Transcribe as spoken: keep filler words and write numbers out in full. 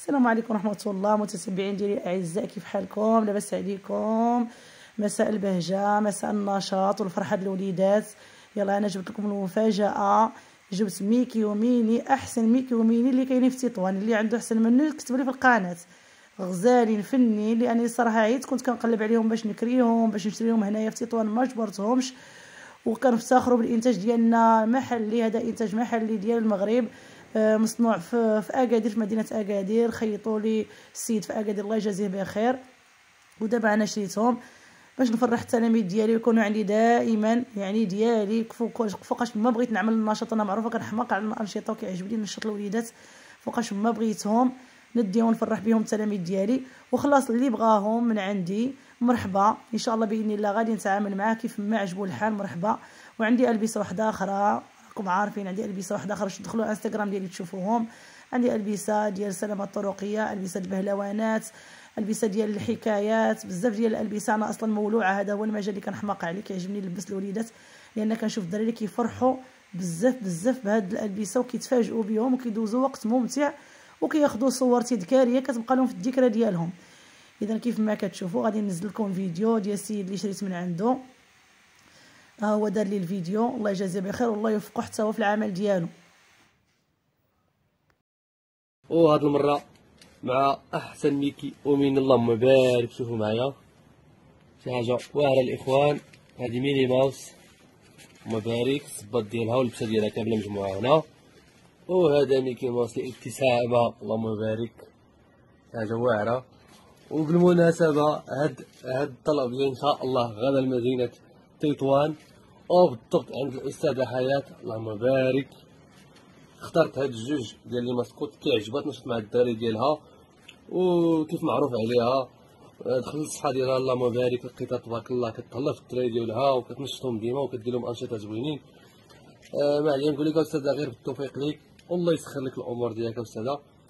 السلام عليكم ورحمه الله متتبعين ديالي الاعزاء، كيف حالكم؟ لاباس عليكم؟ مساء البهجه، مساء النشاط والفرحه الوليدات. يلا انا جبت لكم المفاجاه، جبت ميكي وميني، احسن ميكي وميني اللي كاينين في تطوان. اللي عنده احسن منه يكتب لي في القناه. غزالين فنين، لاني صراحه عيت كنت كنقلب عليهم باش نكريهم باش نشريهم هنايا في تطوان، ما جبرتهمش. وكنفتخروا بالانتاج ديالنا محلي، هذا انتاج محلي ديال المغرب، مصنوع في في اكادير، في مدينه اكادير. خيطوا لي السيد في اكادير الله يجازيه بخير، ودابا انا شريتهم باش نفرح التلاميذ ديالي ويكونوا عندي دائما، يعني ديالي فوقاش ما بغيت نعمل النشاط. انا معروفه كنحماق على الانشطه وكيعجبني نشط الوليدات، فوقاش ما بغيتهم نديهم نفرح بهم التلاميذ ديالي. وخلاص اللي بغاهم من عندي مرحبا ان شاء الله، باذن الله غادي نتعامل معاه كيف ما عجبو الحال. مرحبا. وعندي البسه واحده اخرى، راكم عارفين عندي البسه واحده اخرى، تدخلوا انستغرام ديالي تشوفوهم. عندي البسه ديال السلامه الطرقيه، البسه البهلوانات، البسه ديال الحكايات، بزاف ديال الالبسه. انا اصلا مولوعه، هذا هو المجال اللي كنحماق عليه، كيعجبني نلبس الوليدات، لان كنشوف الدراري كيفرحوا بزاف بزاف بهاد الالبسه وكيتفاجئوا بهم وكيدوزوا وقت ممتع وكياخذوا صور تذكاريه كتبقى لهم في الذكرى ديالهم. اذا كيف ما كتشوفوا غادي ننزل لكم فيديو ديال السيد اللي شريت من عنده، ها هو دار لي الفيديو، الله يجازيه بخير والله يوفقه حتى هو في العمل ديالو. وهاد المره مع احسن ميكي ومين، اللهم بارك. شوفوا معايا شي حاجه واعره الاخوان، هذه ميني ماوس، اللهم بارك. الصباط ديالها واللبسه ديالها كامله مجموعه هنا. وهذا ميكي ماوس الابتسامه، اللهم بارك، حاجه واعره. وبالمناسبه هاد هاد الطلب ان شاء الله غدا لمدينه تطوان، او بالضبط عند الاستاذه حياه، اللهم بارك. اخترت هاد الجوج ديال لي ماسكوت، كيعجبها تنشط مع الدراري ديالها، وكيف معروف عليها دخلت الصفحه ديالها اللهم بارك، لقيتها تبارك الله كتهلا في الدراري ديالها وكتنشطهم ديما وكدير لهم انشطه زوينين. آه ما عليا نقول لك استاذه غير بالتوفيق ليك، والله يسخر لك الامور ديالك استاذه.